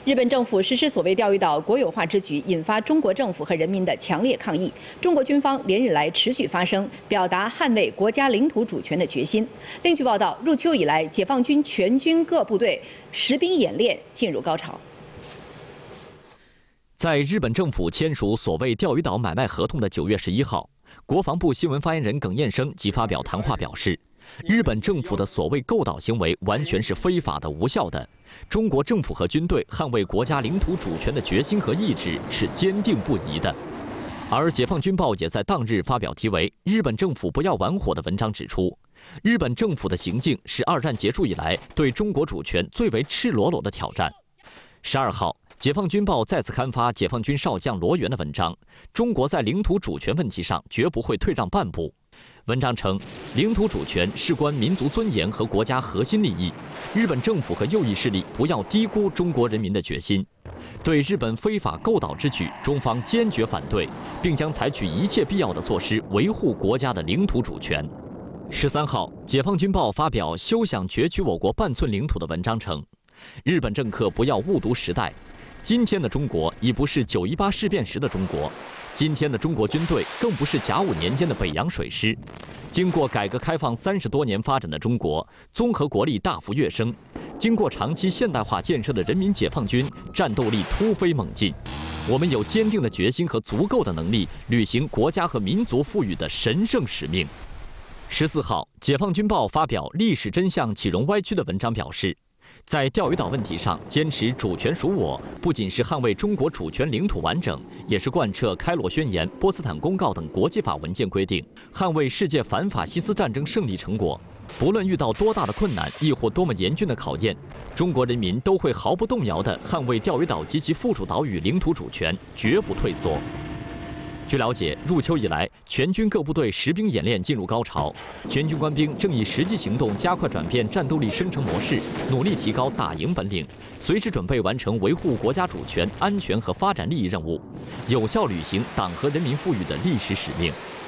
日本政府实施所谓钓鱼岛国有化之举，引发中国政府和人民的强烈抗议。中国军方连日来持续发声，表达捍卫国家领土主权的决心。另据报道，入秋以来，解放军全军各部队实兵演练进入高潮。 在日本政府签署所谓钓鱼岛买卖合同的9月11号，国防部新闻发言人耿彦生即发表谈话表示，日本政府的所谓购岛行为完全是非法的、无效的。中国政府和军队捍卫国家领土主权的决心和意志是坚定不移的。而解放军报也在当日发表题为《日本政府不要玩火》的文章，指出，日本政府的行径是2战结束以来对中国主权最为赤裸裸的挑战。12号，解放军报再次刊发解放军少将罗源的文章，中国在领土主权问题上绝不会退让半步。文章称，领土主权事关民族尊严和国家核心利益，日本政府和右翼势力不要低估中国人民的决心。对日本非法购岛之举，中方坚决反对，并将采取一切必要的措施维护国家的领土主权。13号，解放军报发表休想攫取我国半寸领土的文章称，日本政客不要误读时代，今天的中国已不是9·18事变时的中国。今天的中国军队更不是甲午年间的北洋水师。经过改革开放30多年发展的中国，综合国力大幅跃升。经过长期现代化建设的人民解放军，战斗力突飞猛进。我们有坚定的决心和足够的能力，履行国家和民族赋予的神圣使命。14号，解放军报发表历史真相岂容歪曲的文章表示，在钓鱼岛问题上坚持主权属我，不仅是捍卫中国主权领土完整，也是贯彻开罗宣言、波茨坦公告等国际法文件规定，捍卫世界反法西斯战争胜利成果。不论遇到多大的困难，亦或多么严峻的考验，中国人民都会毫不动摇地捍卫钓鱼岛及其附属岛屿领土主权，绝不退缩。据了解，入秋以来，全军各部队实兵演练进入高潮，全军官兵正以实际行动加快转变战斗力生成模式，努力提高打赢本领，随时准备完成维护国家主权、安全和发展利益任务，有效履行党和人民赋予的历史使命。